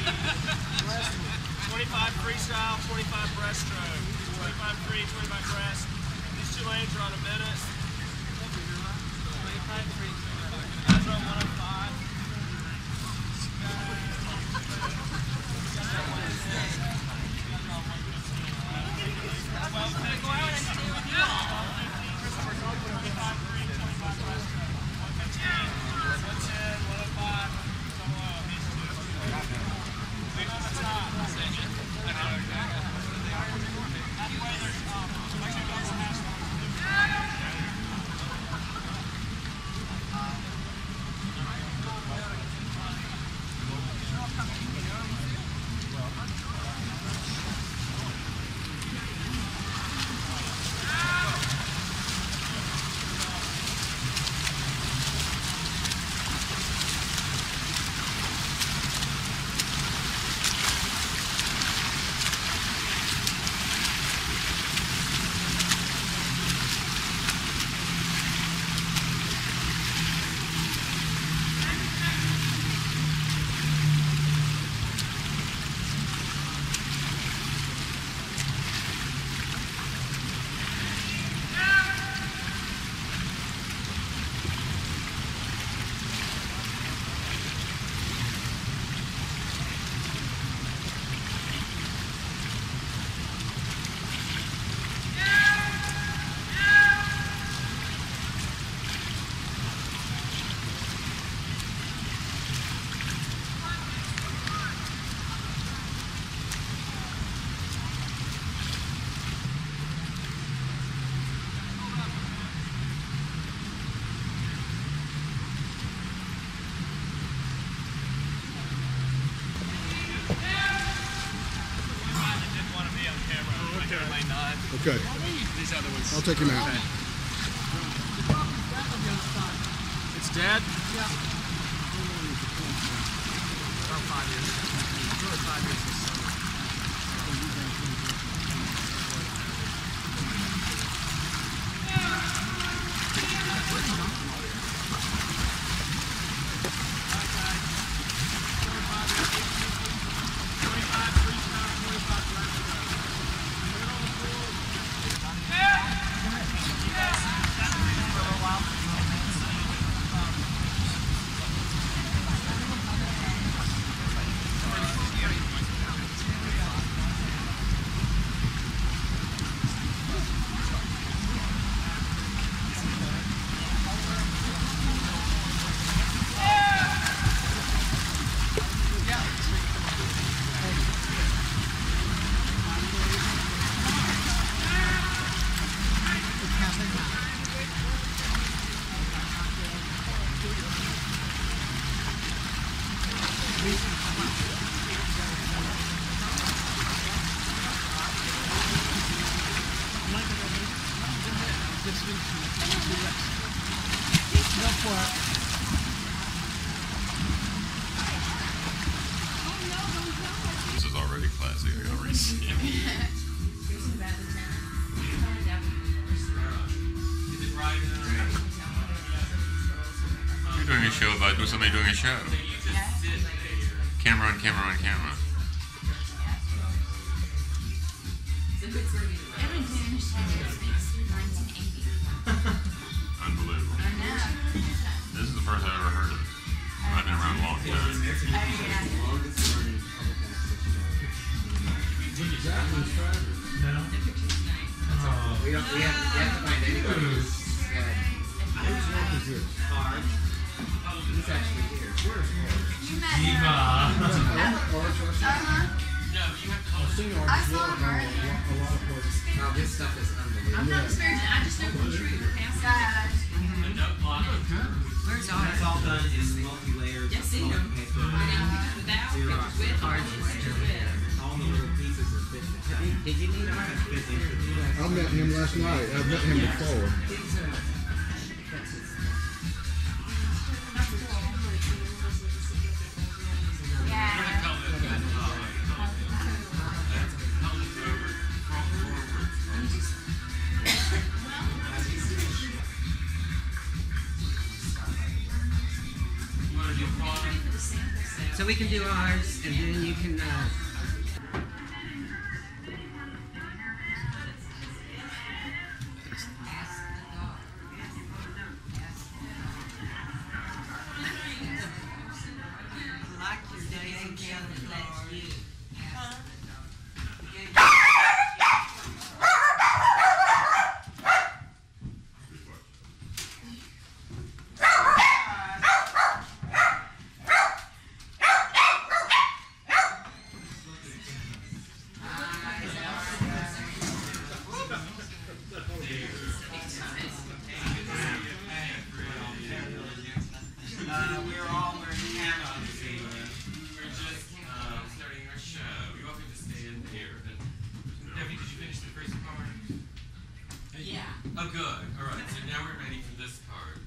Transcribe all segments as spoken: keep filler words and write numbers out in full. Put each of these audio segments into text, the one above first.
twenty-five freestyle, twenty-five breaststroke. twenty-five free, twenty-five breast. These two lanes are on a minute. twenty-five free. Guys are on one oh five. Well, can I go out and stay with you? twenty-five free, twenty-five breaststroke. one fifteen, one ten, one oh five. Solo, these two. Big on the top. Halfway there's um, actually goes past. Okay. I'll take him out. Okay. It's dead? Yeah. About five years. Really five years this summer. This is already classy. I already see it. You're doing a show about somebody doing a show. Camera on camera on camera. Unbelievable. This is the first I've ever heard of it. I've been around a long time. No. We don't. We have, we have to find anybody who's hard. He's actually here. Where's Eva. Uh-huh. I saw her. Now this stuff is unbelievable. I'm not disparaging. I just know the truth. God. Where's ours? It's all done in multi-layers. Yes, see them. Paper. Without, pictures with, cards, pictures with. All the little pieces are fit. Did you need them? I met him last night. I've met him before. For the samples. So we can do ours, and then you can. Uh, Oh, good. All right. So now we're ready for this part.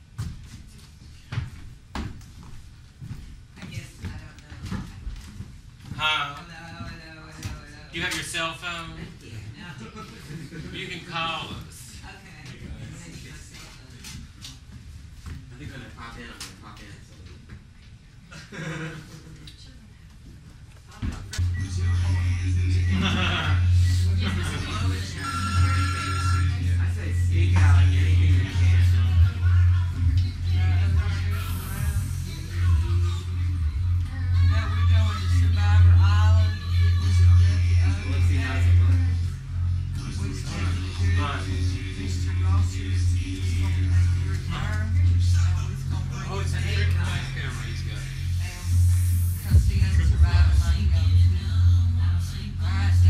I guess I don't know. Huh? Hello, hello, hello, hello. You have your cell phone? Yeah. You can call us. Okay. I think when I pop in, I'm gonna pop in. I say speak out anything you can. Now we're going to Survivor Island. Let's see how's it going. We expect to do Mister Ross's is going to take your turn. And he's going to bring Oh, it's a his trick egg life camera he's got. and come see us Survivor Island. Alright.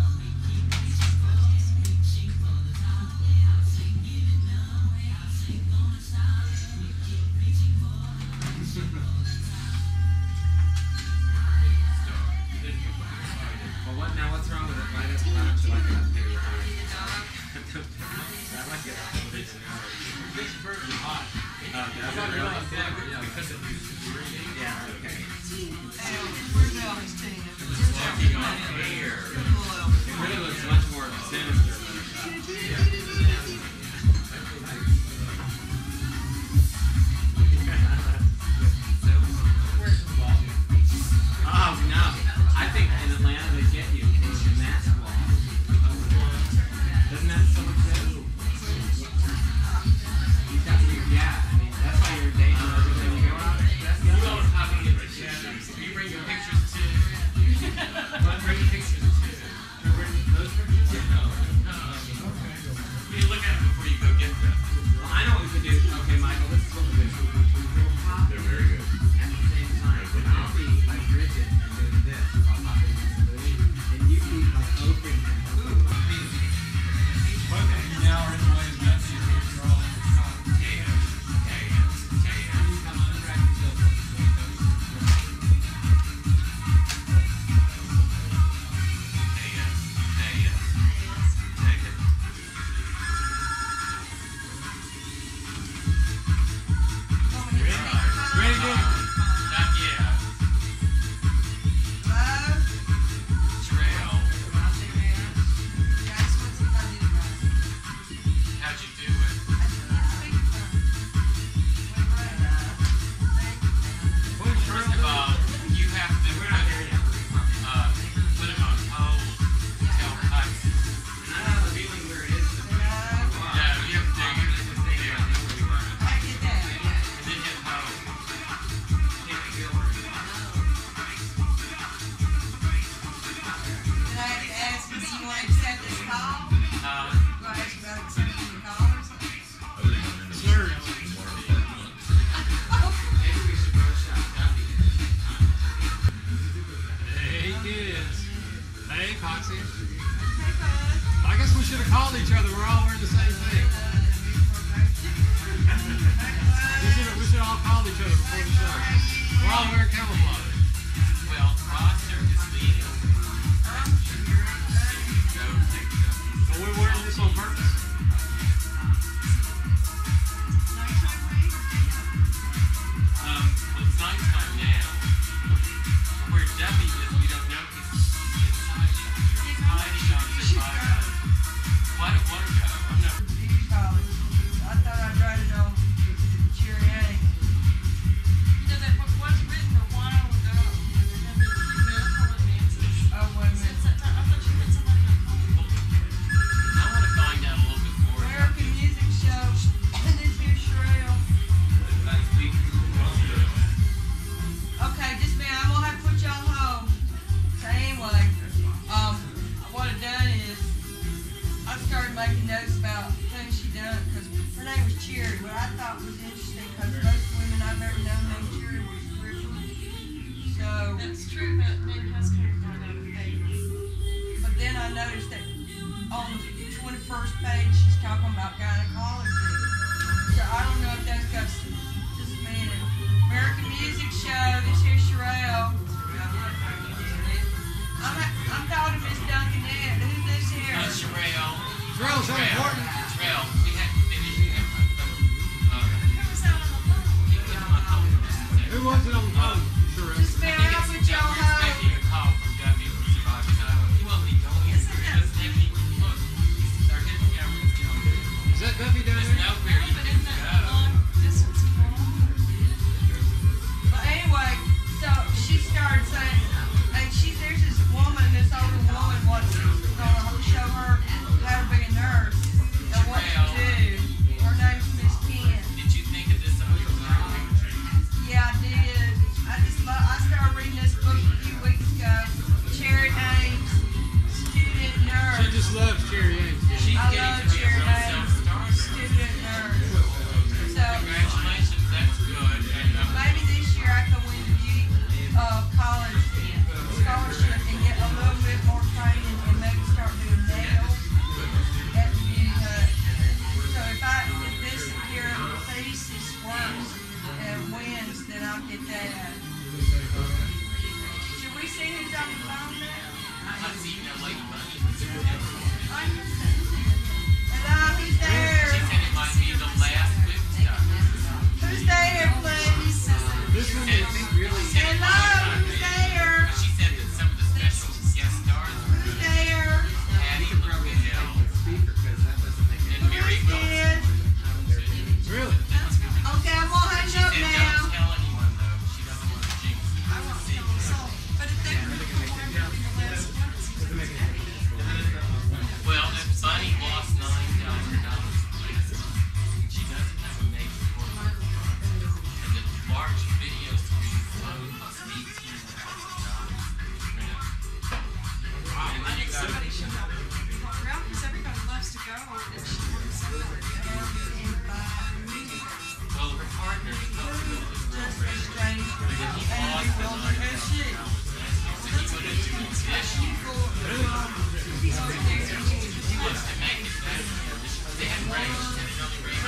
Well, what now? What's wrong with it? Why don't why don't you like it up here? I like it up here. This bird is hot. Oh, does it really? Because it used to be raining. Yeah, okay. And where's Elvis Tina? Walking on air. It really looks much more sinister than Oh, no. I think in Atlanta they get you for the mask wall. Doesn't that so much sense? Yeah, I mean, that's why you're dating everything you go out. You always have to get together. You bring your pictures too. Well, bring your pictures too. Those pictures? No. No. You look at them before you go get them. Well, I know what we could do. Okay, Michael, this is what we do. We'll pop They're very good. at the same time. And I'll be like Bridget and doing this. I'll pop in this movie. And you be like open and ooh. Okay, now we're in the way of Nancy. You're all in the shot. You come on and track yourself once you go. Ready, dude? Not yet. Hello? Trail. Guys, what's it I did right? How'd you do it? I just need a speakerphone. Wait, right. Push First of all, you have to We're not there yet. uh, put them on hold. Tell Hudson. And I have a feeling where it is. Hello? No, you have to do it. I get that. And then hit hold. Did I have to ask you, do you want to accept this call? Uh, Do I have to go accepting the call or something? Sure. Maybe we should go shop. Hey, kids. Hey, Foxy. Hey, bud. I guess we should have called each other. We're all wearing the same thing. We should have, we should have all called each other before the show. We're all wearing camouflage. well, roster is leading. Go take it up. Are we wearing this on purpose? Um, well, it's nighttime now. Where Debbie is, we don't know. He's inside. He's hiding on Survivor. Quite a while ago. I'm not. I thought I'd write it on Cherry Ann. You know that book was written a while noticed that on the twenty-first page she's talking about gynecology. So I don't know if that's got s- just a minute. American Music Show, this here's Sherelle. I'm, I'm talking to Miss Duncanette. Who's this here? Uh, Sherelle. Drill's so important. Sherelle, we had to finish it. Uh, you put my phone just a second. Who was it on the phone? Sure. Just I man, think I'll it's put y'all we're home. expecting a call from Duffy from Survivor Island. He won't be going in. He doesn't have any. Look, he's, our hidden camera's down there. Is that Duffy down There's there? nowhere you can go. But anyway, so she started saying, and she, there's this woman, this older woman wants gonna show her how to be a nurse and what to do. Her name's Miss Ken. Did you think of this on your own? Yeah, I did. I just love, I started reading this book a few weeks ago. Cherry Ames, student She nurse. just loves Cherry Ames. She's I getting love to be a Cherry real Ames, self-starter. student nurse. So Congratulations, that's good. And um, maybe this year I can win the beauty uh, college scholarship and get a little bit more training and maybe start doing nails at the beauty hut. So if I if this here thesis works and wins, then I'll get that. Should we sing it on the phone now? I've seen that lady money. Hello, who's there? She said it might be the last whip stuff. Who's there, please? This one is really. Hello, who's there? She said that some of the special guest stars were Who's there? Patty LaBelle Speaker, because that doesn't make and Mary Who's Wilson. there? Really? Okay, I'm gonna hang She up said now. don't tell anyone though. She doesn't want to jinx it. I won't tell them. So, but if they were to perform in the last one, Well, if Bunny lost nine thousand dollars, she doesn't have a major corporate and the large video screen alone costs eighteen thousand dollars. Wow. And then you got somebody should help her walk around because everybody loves to go and she works somewhere. well, her partner is helping with this program. Strange. And then he lost the nine thousand dollars. So he wanted to do this year. He wants to make it that year. They had raised, and it only raised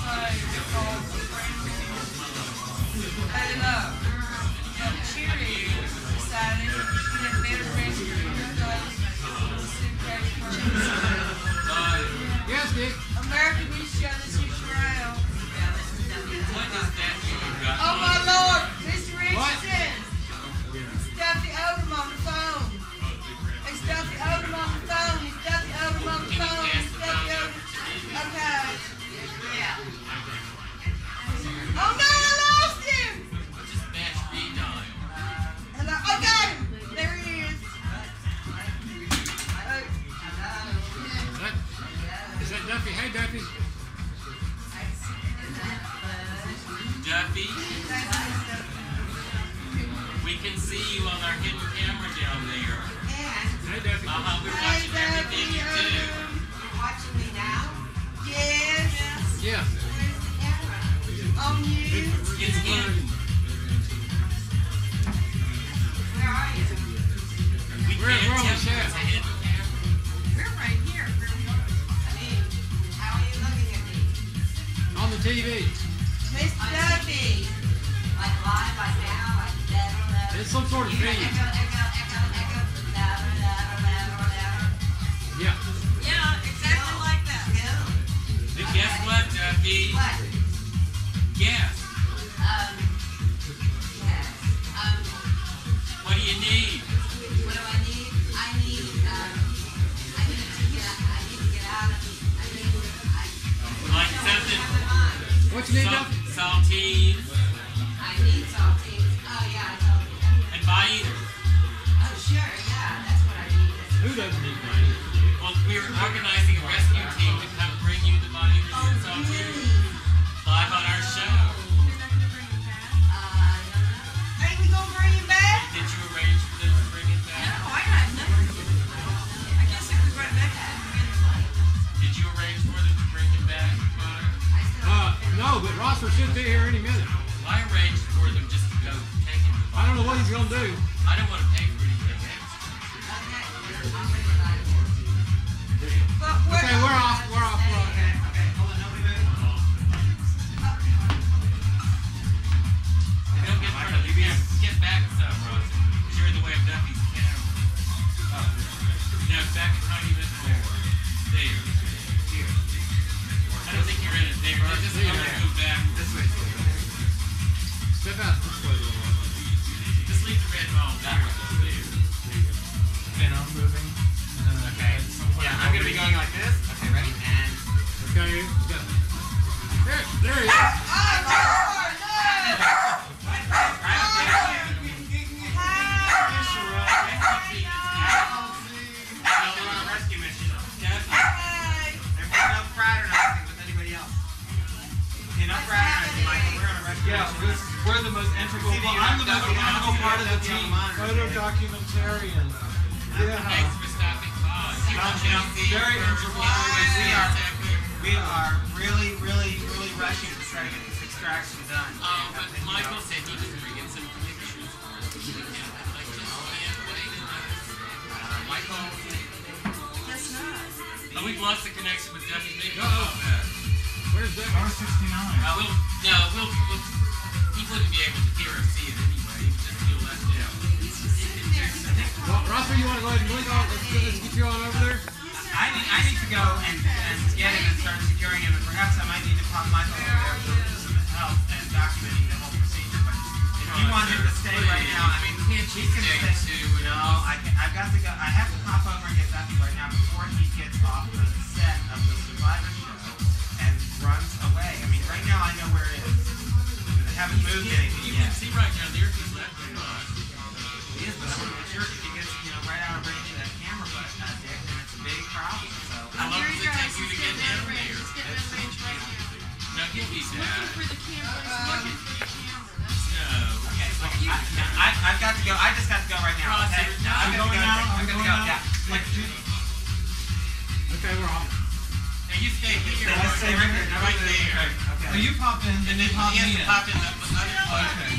Hey, look. So Cherry decided she had better rest for her suitcase first. Yes, Dick. American Music Show, this is Sherelle. What is that you got? Oh my Lord, Mister What? Richardson. It's Duffy Odom on the phone. It's Duffy Odom on the phone. It's Duffy Odom on the Can you phone. pass It's the Duffy phone Odom. over to me? Okay. Oh no, I lost him. Just match redial. Hello. I got him. There he is. Uh, That, is that Duffy? Hey, Duffy. Duffy, we can see you on our hidden camera down there. Hey, Duffy. Uh-huh, we're Hey, watching everything you Duffy do. Odom. Watching me now? Yes. Yeah. On you. It's hidden. Where are you? We We're- can't we're on the tell you chat. it's a hidden camera. We're right here. I mean, how are you looking at me? On the T V. Mister Duffy. Like live, like now, like that, that. It's some sort of You hear feed. echo, echo, echo, echo, louder, louder, louder, louder. Yeah. Yeah, exactly like that. Cool. Then guess what, Duffy? What? Guess. Um, yes. Um, What do you need? what do I need? I need, um, I need to get, I need to get out of, I need, I, Like I something, have in mind. What you need, sal- Duffy? saltines, I need saltines. Oh, yeah, I told you that. and biters. Oh, sure, yeah, that's what I need. That's Who doesn't need money? Well, we're organizing a rescue team to come bring you the biters Oh, and saltines really? live on our show. You're not going to bring it back? Uh, I don't know. Ain't we gonna bring him back? Did you arrange for them to bring it No, back? I had nothing. I guess if we brought it back, it would be Did you arrange for them to bring it back, Butter? I still Uh, no, but Rosser should be here any minute. I arranged for them just to go take him to I don't know what he's gonna do. I don't want to pay for anything. okay. I'll bring it out. fast. This way. Just leave the red ball there. Okay, now I'm moving. And then Okay. Yeah, I'm gonna be going like this. Okay, ready? And Okay, go. There, there he is. rescue mission. There's no fraternizing with anybody else. Okay, no fraternizing, Michael. We're on a rescue Yeah, mission. we're, we're the most integral See, part. you I'm the have most to- integral you part have of the to be on team. the monitor. Photo documentarian. Yeah. Thanks for stopping by. You know, you know, Very integral. we are, we are really, really, really rushing to try to get this extraction done. Um, but Michael said he was bringing some pictures for us. I just can't wait. Uh, Michael, Guess not. Oh, we've lost the connection with Duffy. Maybe Uh-oh. we'll come back. Where's that? R sixty-nine. Uh, we'll, no, we'll, we'll, he wouldn't be able to hear or see it anyway. He would just feel left out. Well, Russell, you want to go ahead and lead on? Let's, get- let's get you on over there. I need, I need to go and, and get him and start securing him, and perhaps I might need to pop Michael over there for some help and documenting the whole procedure. But if you want him to stay right now, I mean, he Can't you can stay stay. too? No, I can, I've got to go. I have to pop over and get Duffy right now before he gets off the set of the Survivor show and runs away. I mean, right now I know where it is. They haven't moved anything You can yet. see right down there if he's left or not. He is, but I'm not sure if he gets, you know, right out of range of that camera butt, uh, Dick, then it's a big problem. So. How long does it take you to get down there? Now give me that. No. Okay, so I, I, I've got to go. I just got to go right now. Ross, Okay, you're now I'm I'm gonna going go. now. I'm I'm gonna going go. now. Yeah. Like, dude. Okay, we're off. Now you stay here. Let's stay right there. Right there. Okay. Oh, you pop in, And then pop he has me to in. pop in the other Okay. button.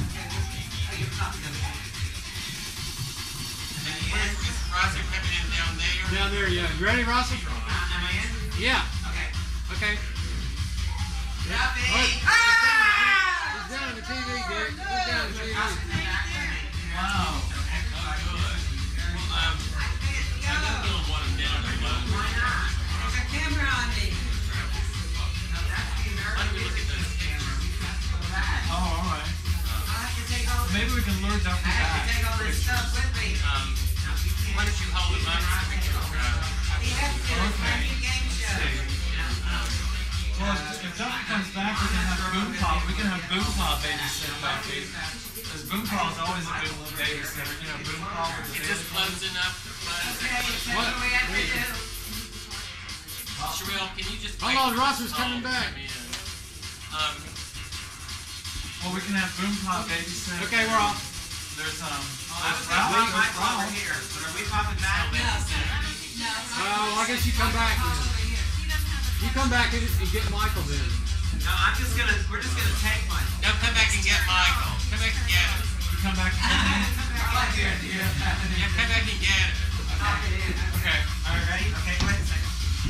And where's Miss Rosser coming in down there? Down there, yeah. You ready, Russell? Uh, am I in? Yeah. Okay. Okay. Duffy! Look, he's down on the T V, Dick. He's down on the T V. Wow. Oh, good. Well, um, I know you'll want a minute or two. Why not? There's a camera on me. No, that's the Why don't we American look at those pictures? Oh, all right. I'll have to take all, Maybe we can lure Duffy I have to back. take all this stuff with me. Um, why don't you hold them up so we can, uh, We have to do a Okay. friendly game show. Well, if, if Duffy comes back, we can have Boom Pop. We can have Boom Pop babysit Duffy. Because Boom Pop is always a good babysitter. You know, Boom Pop with the it's just baby. close enough to buzz. Okay, tell me what we have to do. Sherelle, can you just Hold wait on, for Ross is the coming phone to back. come in? Um, Well, we can have Boom Pop babysit. Okay, we're off. There's, um, I was there's going to Ralph. pop Michael over Ralph. here, but are we popping back? No, no. Oh, I guess you come back then. You come back and, and get Michael then. No, I'm just gonna. We're just gonna take Michael. no, come back and get Michael. Come back and get him. You come back and get me. I like the idea. Yeah, come back and get him. Okay. All right, ready? Okay, wait a second.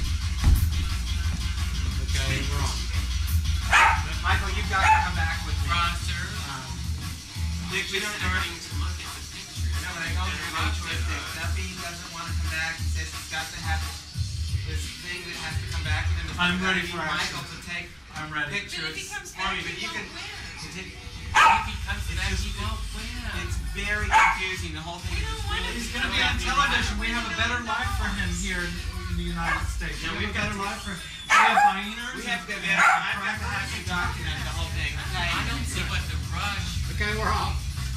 Okay, we're off. Michael, you've got to come back with me. Rosser, Um, Dick, we we're don't starting to look at the pictures. I know, but I go through no choice. Dick. Duffy doesn't want to come back. He says he's got to have this thing that has to come back with him. It's I'm gotta ready be for Michael action. to take I'm ready. pictures for me, but you can. continue. If he comes back, he won't win. It's very confusing. The whole thing is just really. He's going to be on television. We have a better life for him here in, in the United States. Yeah, we we've have a got better to- life for him. We have hyenas. We have to and- go there. I've got to have you document the whole thing. Okay. I don't see what the rush. Okay, we're off.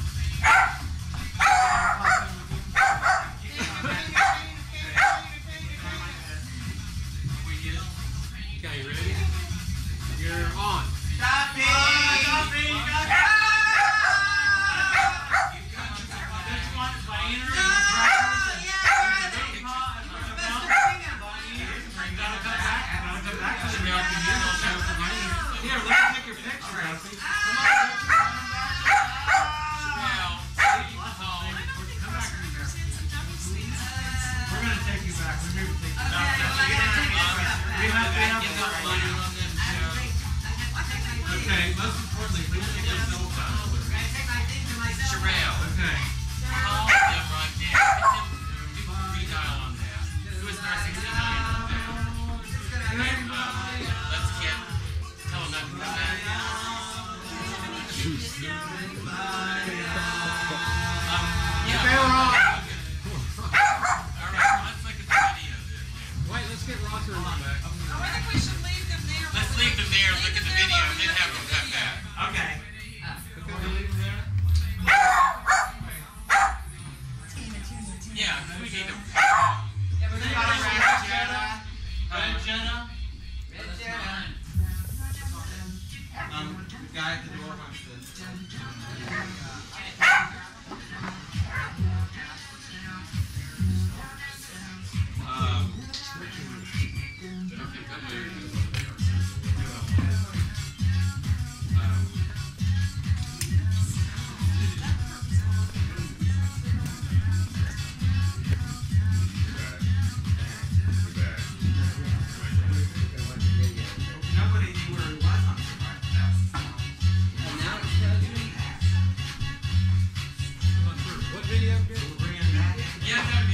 Okay, you ready? You're on. Duffy! Duffy! Here, let me take your picture. Yeah. Camera off. Alright, let's look at the video then. Wait, let's get Roger in the back. I think we should leave them there. Let's leave them there, look at the video, and then have them come back. Okay. Yeah, we need them. Red Jenna. Um, the guy at the door wants to. Um, Nobody knew where it was on the survival. What video? We're bringing it back in. yeah, no,